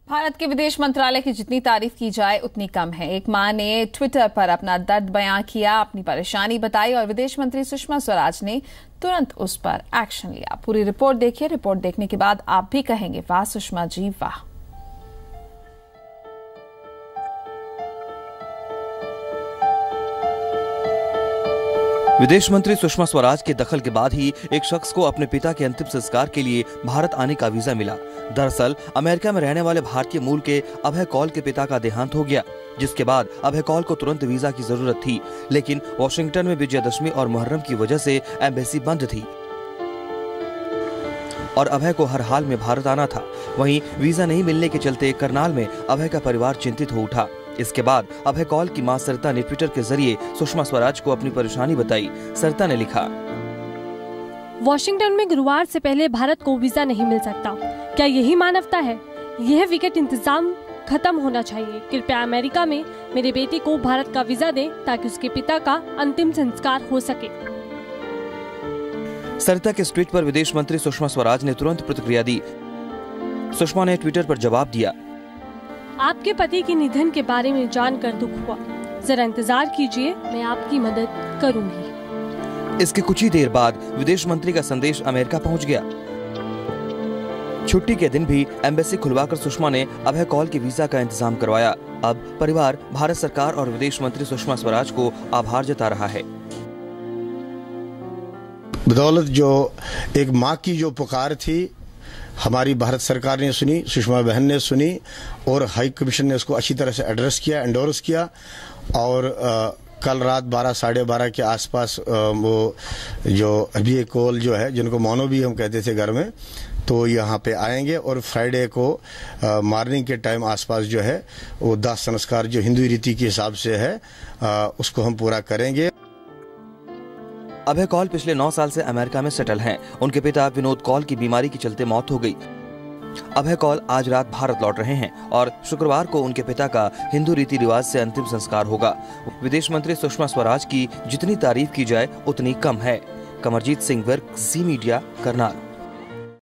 भारत के विदेश मंत्रालय की जितनी तारीफ की जाए उतनी कम है। एक मां ने ट्विटर पर अपना दर्द बयां किया, अपनी परेशानी बताई और विदेश मंत्री सुषमा स्वराज ने तुरंत उस पर एक्शन लिया। पूरी रिपोर्ट देखिए। रिपोर्ट देखने के बाद आप भी कहेंगे वाह सुषमा जी वाह। विदेश मंत्री सुषमा स्वराज के दखल के बाद ही एक शख्स को अपने पिता के अंतिम संस्कार के लिए भारत आने का वीजा मिला। दरअसल अमेरिका में रहने वाले भारतीय मूल के अभय कौल के पिता का देहांत हो गया, जिसके बाद अभय कौल को तुरंत वीजा की जरूरत थी। लेकिन वॉशिंगटन में विजयदशमी और मुहर्रम की वजह से एम्बेसी बंद थी और अभय को हर हाल में भारत आना था। वहीं वीजा नहीं मिलने के चलते करनाल में अभय का परिवार चिंतित हो उठा। इसके बाद अभय कौल की मां सरिता ने ट्विटर के जरिए सुषमा स्वराज को अपनी परेशानी बताई। सरिता ने लिखा, वॉशिंगटन में गुरुवार से पहले भारत को वीजा नहीं मिल सकता। क्या यही मानवता है? यह विकट इंतजाम खत्म होना चाहिए। कृपया अमेरिका में मेरे बेटे को भारत का वीजा दें ताकि उसके पिता का अंतिम संस्कार हो सके। सरिता के इस ट्वीट पर विदेश मंत्री सुषमा स्वराज ने तुरंत प्रतिक्रिया दी। सुषमा ने ट्विटर पर जवाब दिया, आपके पति के निधन के बारे में जानकर दुख हुआ। जरा इंतजार कीजिए, मैं आपकी मदद करूंगी। इसके कुछ ही देर बाद विदेश मंत्री का संदेश अमेरिका पहुंच गया। छुट्टी के दिन भी एम्बेसी खुलवाकर सुषमा ने अभय कौल के वीजा का इंतजाम करवाया। अब परिवार भारत सरकार और विदेश मंत्री सुषमा स्वराज को आभार जता रहा है। बदौलत जो एक माँ की जो पुकार थी, हमारी भारत सरकार ने सुनी, सुषमा बहन ने सुनी और हाई कमीशन ने उसको अच्छी तरह से एड्रेस किया, एंडोर्स किया। और कल रात 12 साढ़े 12 के आसपास वो जो अभी कौल जो है, जिनको मोनो भी हम कहते थे घर में, तो यहाँ पे आएंगे और फ्राइडे को मॉर्निंग के टाइम आसपास जो है वो दाह संस्कार जो हिंदू रीति के हिसाब से है उसको हम पूरा करेंगे। अभय कौल पिछले 9 साल से अमेरिका में सेटल हैं। उनके पिता विनोद कौल की बीमारी के चलते मौत हो गई। अभय कौल आज रात भारत लौट रहे हैं और शुक्रवार को उनके पिता का हिंदू रीति रिवाज से अंतिम संस्कार होगा। विदेश मंत्री सुषमा स्वराज की जितनी तारीफ की जाए उतनी कम है। कमरजीत सिंह विर्क, ज़ी मीडिया, करनाल।